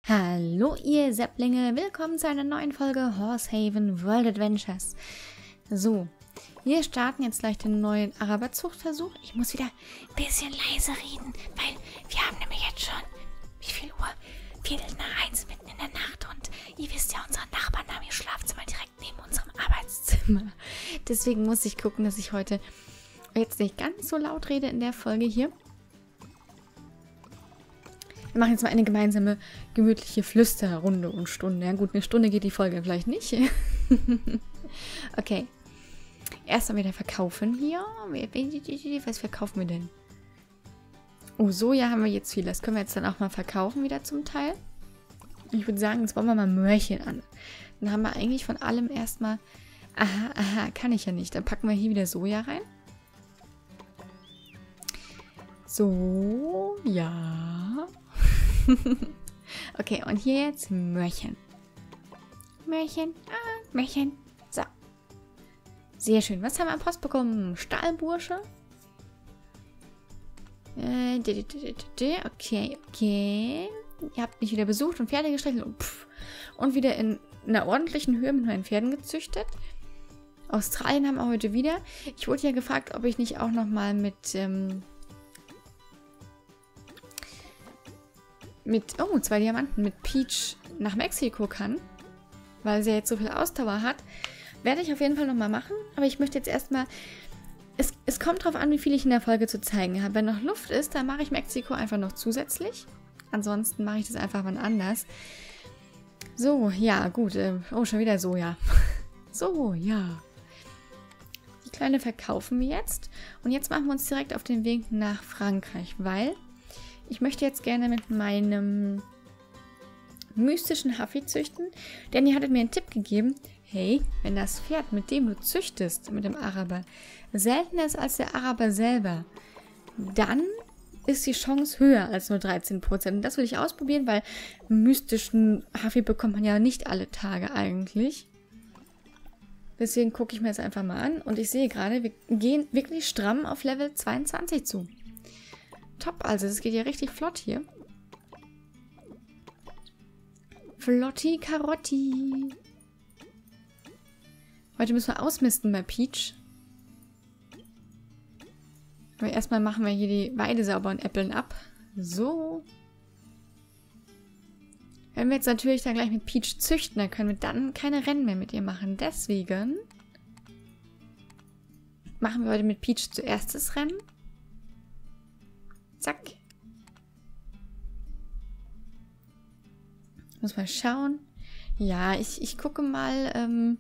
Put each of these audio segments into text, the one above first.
Hallo ihr Sepplinge, willkommen zu einer neuen Folge Horsehaven World Adventures. So, wir starten jetzt gleich den neuen Araberzuchtversuch. Ich muss wieder ein bisschen leise reden, weil wir haben nämlich jetzt schon, wie viel Uhr? 1:15 mitten in der Nacht und ihr wisst ja, unsere Nachbarn haben ihr Schlafzimmer direkt neben unserem Arbeitszimmer. Deswegen muss ich gucken, dass ich heute jetzt nicht ganz so laut rede in der Folge hier. Wir machen jetzt mal eine gemeinsame, gemütliche Flüsterrunde und Stunde. Ja gut, eine Stunde geht die Folge vielleicht nicht. Okay. Erstmal wieder verkaufen hier. Was verkaufen wir denn? Oh, Soja haben wir jetzt viel. Das können wir jetzt dann auch mal verkaufen wieder zum Teil. Ich würde sagen, jetzt bauen wir mal Möhrchen an. Dann haben wir eigentlich von allem erstmal... Aha, kann ich ja nicht. Dann packen wir hier wieder Soja rein. So, ja... Okay, und hier jetzt Möhrchen. Möhrchen, Möhrchen. So. Sehr schön. Was haben wir am Post bekommen? Stahlbursche. Okay. Ihr habt mich wieder besucht und Pferde gestreichelt und wieder in einer ordentlichen Höhe mit meinen Pferden gezüchtet. Australien haben wir heute wieder. Ich wurde ja gefragt, ob ich nicht auch nochmal mit 2 Diamanten mit Peach nach Mexiko kann, weil sie ja jetzt so viel Ausdauer hat. Werde ich auf jeden Fall nochmal machen, aber ich möchte jetzt erstmal, es kommt drauf an, wie viel ich in der Folge zu zeigen habe. Wenn noch Luft ist, dann mache ich Mexiko einfach noch zusätzlich. Ansonsten mache ich das einfach wann anders. So, ja, gut. Oh, schon wieder Soja. So, ja. Die Kleine verkaufen wir jetzt. Und jetzt machen wir uns direkt auf den Weg nach Frankreich, weil... Ich möchte jetzt gerne mit meinem mystischen Huffy züchten, denn ihr hattet mir einen Tipp gegeben, hey, wenn das Pferd, mit dem du züchtest, mit dem Araber, seltener ist als der Araber selber, dann ist die Chance höher als nur 13%. Und das will ich ausprobieren, weil mystischen Huffy bekommt man ja nicht alle Tage eigentlich. Deswegen gucke ich mir das einfach mal an und ich sehe gerade, wir gehen wirklich stramm auf Level 22 zu. Top, also das geht ja richtig flott hier. Flotti Karotti. Heute müssen wir ausmisten bei Peach. Aber erstmal machen wir hier die Weide sauber und äppeln ab. So. Wenn wir jetzt natürlich dann gleich mit Peach züchten, dann können wir dann keine Rennen mehr mit ihr machen. Deswegen machen wir heute mit Peach zuerst das Rennen. Zack. Muss mal schauen. Ja, ich gucke mal,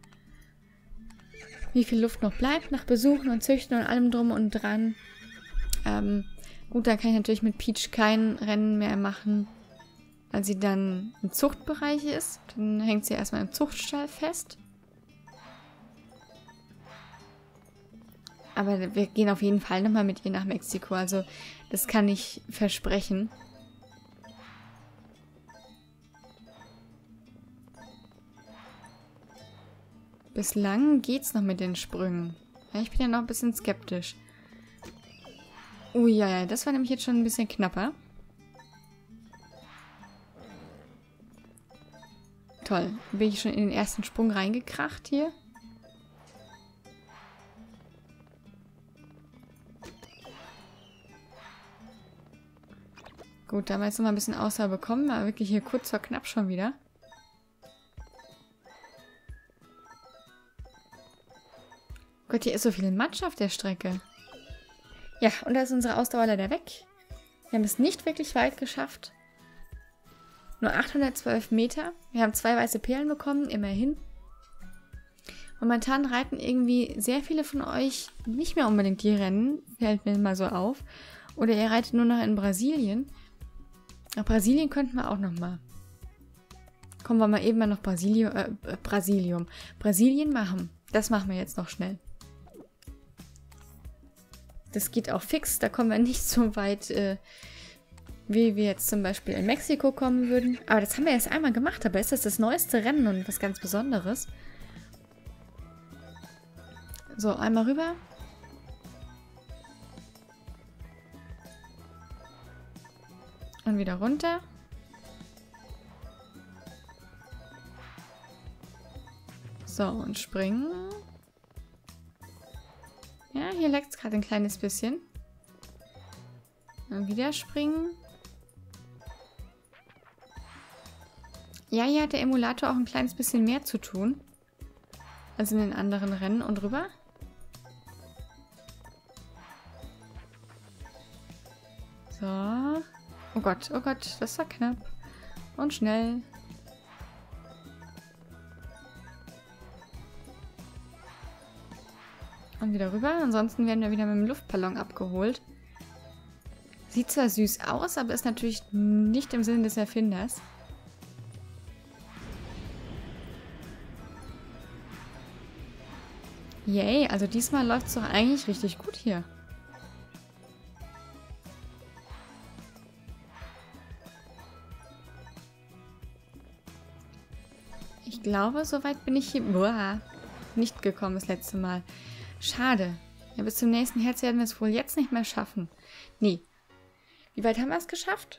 wie viel Luft noch bleibt nach Besuchen und Züchten und allem drum und dran. Gut, da kann ich natürlich mit Peach kein Rennen mehr machen, weil sie dann im Zuchtbereich ist. Dann hängt sie erstmal im Zuchtstall fest. Aber wir gehen auf jeden Fall nochmal mit ihr nach Mexiko. Also das kann ich versprechen. Bislang geht's noch mit den Sprüngen. Ja, ich bin ja noch ein bisschen skeptisch. Oh ja, das war nämlich jetzt schon ein bisschen knapper. Toll. Bin ich schon in den ersten Sprung reingekracht hier. Gut, da haben wir jetzt noch mal ein bisschen Ausdauer bekommen, aber wirklich hier kurz vor knapp schon wieder. Gott, hier ist so viel Matsch auf der Strecke. Ja, und da ist unsere Ausdauer leider weg. Wir haben es nicht wirklich weit geschafft. Nur 812 Meter. Wir haben 2 weiße Perlen bekommen, immerhin. Momentan reiten irgendwie sehr viele von euch nicht mehr unbedingt die Rennen, fällt mir mal so auf. Oder ihr reitet nur noch in Brasilien. Nach Brasilien könnten wir auch noch mal. Kommen wir mal eben mal nach Brasilien machen. Das machen wir jetzt noch schnell. Das geht auch fix. Da kommen wir nicht so weit, wie wir jetzt zum Beispiel in Mexiko kommen würden. Aber das haben wir erst einmal gemacht. Aber ist das neueste Rennen und was ganz Besonderes. So, einmal rüber. Und wieder runter. So, und springen. Ja, hier leckt es gerade ein kleines bisschen. Und wieder springen. Ja, hier hat der Emulator auch ein kleines bisschen mehr zu tun. Als in den anderen Rennen. Und rüber. So. Oh Gott, das war knapp. Und schnell. Und wieder rüber. Ansonsten werden wir wieder mit dem Luftballon abgeholt. Sieht zwar süß aus, aber ist natürlich nicht im Sinne des Erfinders. Yay, also diesmal läuft es doch eigentlich richtig gut hier. Ich glaube, soweit bin ich hier nicht gekommen das letzte Mal. Schade. Ja, bis zum nächsten Herz werden wir es wohl jetzt nicht mehr schaffen. Nee. Wie weit haben wir es geschafft?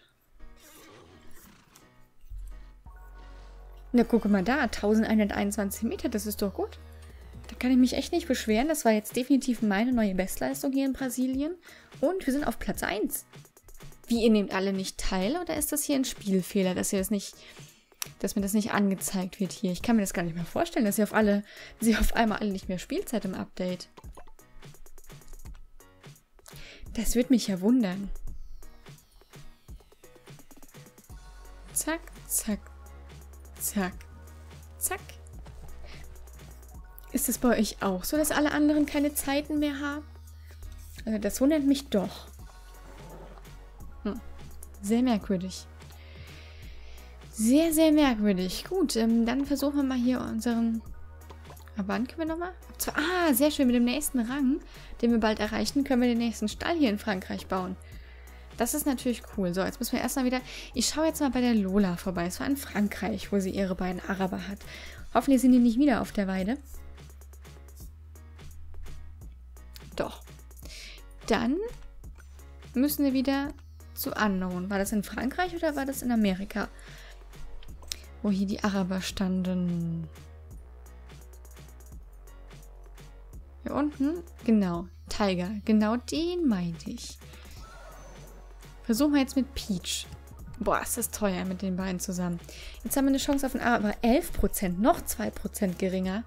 Na, guck mal da. 1121 Meter, das ist doch gut. Da kann ich mich echt nicht beschweren. Das war jetzt definitiv meine neue Bestleistung hier in Brasilien. Und wir sind auf Platz 1. Wie, ihr nehmt alle nicht teil? Oder ist das hier ein Spielfehler, dass mir das nicht angezeigt wird hier? Ich kann mir das gar nicht mehr vorstellen, dass sie auf einmal alle nicht mehr Spielzeit im Update. Das würde mich ja wundern. Zack, zack, zack, zack. Ist es bei euch auch so, dass alle anderen keine Zeiten mehr haben? Also das wundert mich doch. Sehr merkwürdig. Sehr, sehr merkwürdig. Gut, dann versuchen wir mal hier unseren... Aber wann können wir nochmal? Sehr schön. Mit dem nächsten Rang, den wir bald erreichen, können wir den nächsten Stall hier in Frankreich bauen. Das ist natürlich cool. So, jetzt müssen wir erstmal wieder... Ich schaue jetzt mal bei der Lola vorbei. Es war in Frankreich, wo sie ihre beiden Araber hat. Hoffentlich sind die nicht wieder auf der Weide. Doch. Dann müssen wir wieder zu Unknown. War das in Frankreich oder war das in Amerika? Wo hier die Araber standen. Hier unten? Genau. Tiger. Genau den meinte ich. Versuchen wir jetzt mit Peach. Boah, ist das teuer mit den beiden zusammen. Jetzt haben wir eine Chance auf einen Araber. 11%. Noch 2% geringer.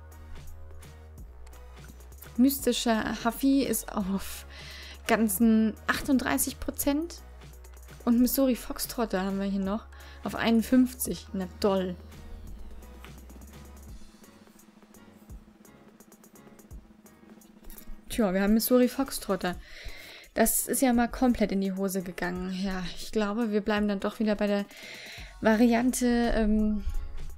Mystischer Huffy ist auf ganzen 38%. Und Missouri Foxtrotter haben wir hier noch auf 51. Na toll. Tja, wir haben Missouri Foxtrotter. Das ist ja mal komplett in die Hose gegangen. Ja, ich glaube, wir bleiben dann doch wieder bei der Variante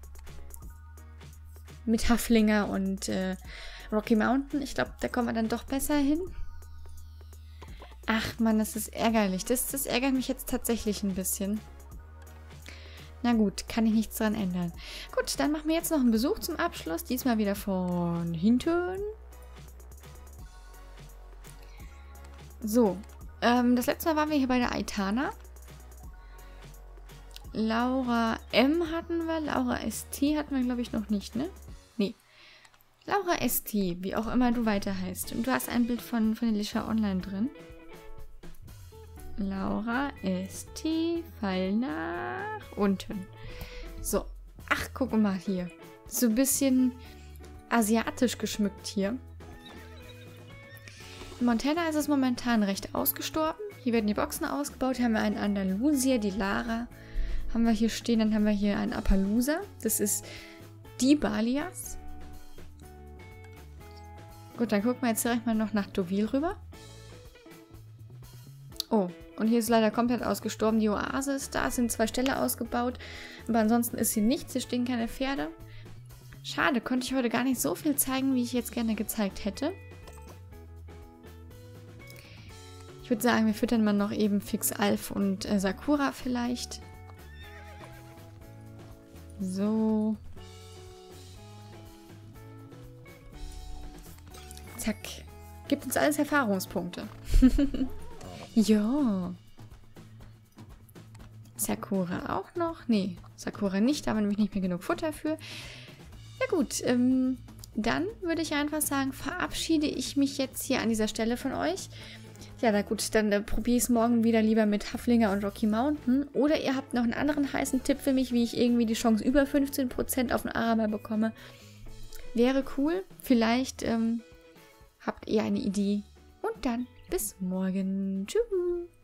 mit Haflinger und Rocky Mountain. Ich glaube, da kommen wir dann doch besser hin. Ach man, das ist ärgerlich. Das ärgert mich jetzt tatsächlich ein bisschen. Na gut, kann ich nichts dran ändern. Gut, dann machen wir jetzt noch einen Besuch zum Abschluss. Diesmal wieder von hinten. So, das letzte Mal waren wir hier bei der Aitana. Laura M. hatten wir. Laura ST hatten wir, glaube ich, noch nicht, ne? Nee. Laura ST, wie auch immer du weiter heißt. Und du hast ein Bild von Alicia Online drin. Laura ST, Fall nach unten. So. Ach, guck mal hier. So ein bisschen asiatisch geschmückt hier. In Montana ist es momentan recht ausgestorben. Hier werden die Boxen ausgebaut. Hier haben wir einen Andalusier, die Lara. Haben wir hier stehen. Dann haben wir hier einen Appaloosa. Das ist die Balias. Gut, dann gucken wir jetzt direkt mal noch nach Deauville rüber. Oh, und hier ist leider komplett ausgestorben. Die Oase ist da. Es sind 2 Ställe ausgebaut. Aber ansonsten ist hier nichts. Hier stehen keine Pferde. Schade, konnte ich heute gar nicht so viel zeigen, wie ich jetzt gerne gezeigt hätte. Ich würde sagen, wir füttern mal noch eben Fix Alf und Sakura vielleicht. So. Zack. Gibt uns alles Erfahrungspunkte. Ja. Sakura auch noch? Nee, Sakura nicht, da haben wir nämlich nicht mehr genug Futter für. Ja gut, dann würde ich einfach sagen, verabschiede ich mich jetzt hier an dieser Stelle von euch. Ja, na gut, dann probiere ich es morgen wieder lieber mit Haflinger und Rocky Mountain. Oder ihr habt noch einen anderen heißen Tipp für mich, wie ich irgendwie die Chance über 15% auf den Araber bekomme. Wäre cool. Vielleicht habt ihr eine Idee. Und dann bis morgen. Tschüss.